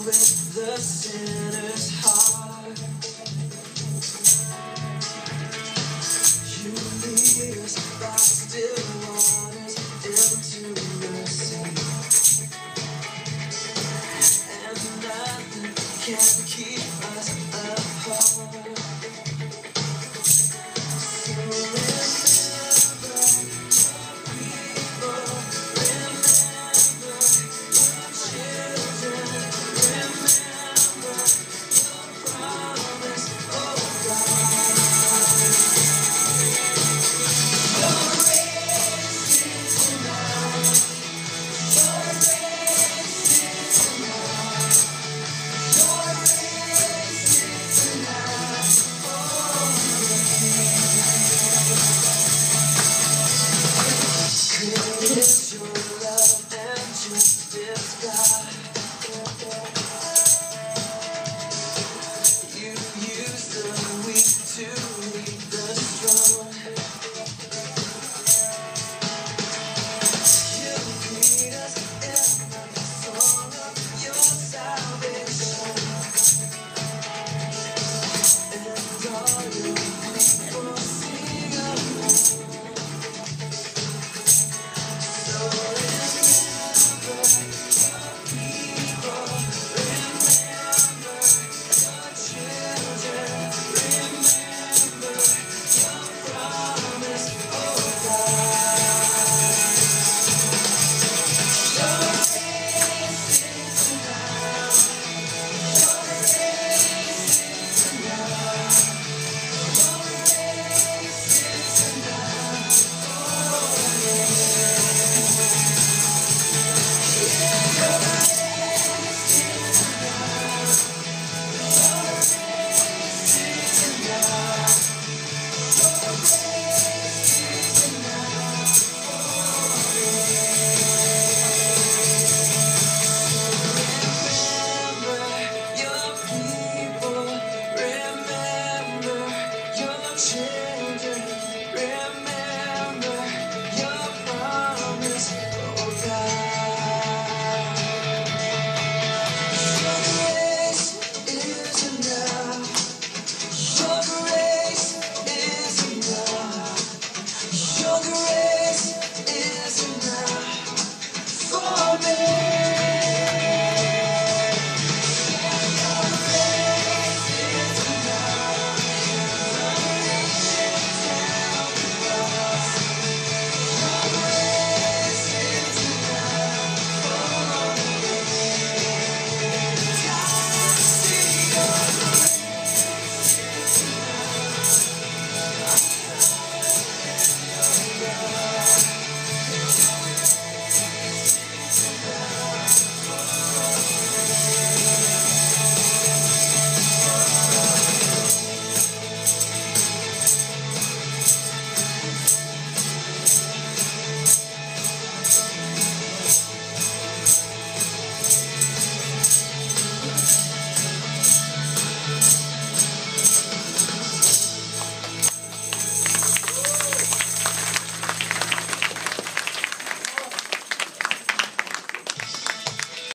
with the sinner's heart. You lead us by still waters into mercy, and nothing can keep us apart. So remember people, remember your children, remember your promise, oh God. Your grace is enough. Your grace is enough. Your grace is enough for me. Great is your love and justice, God.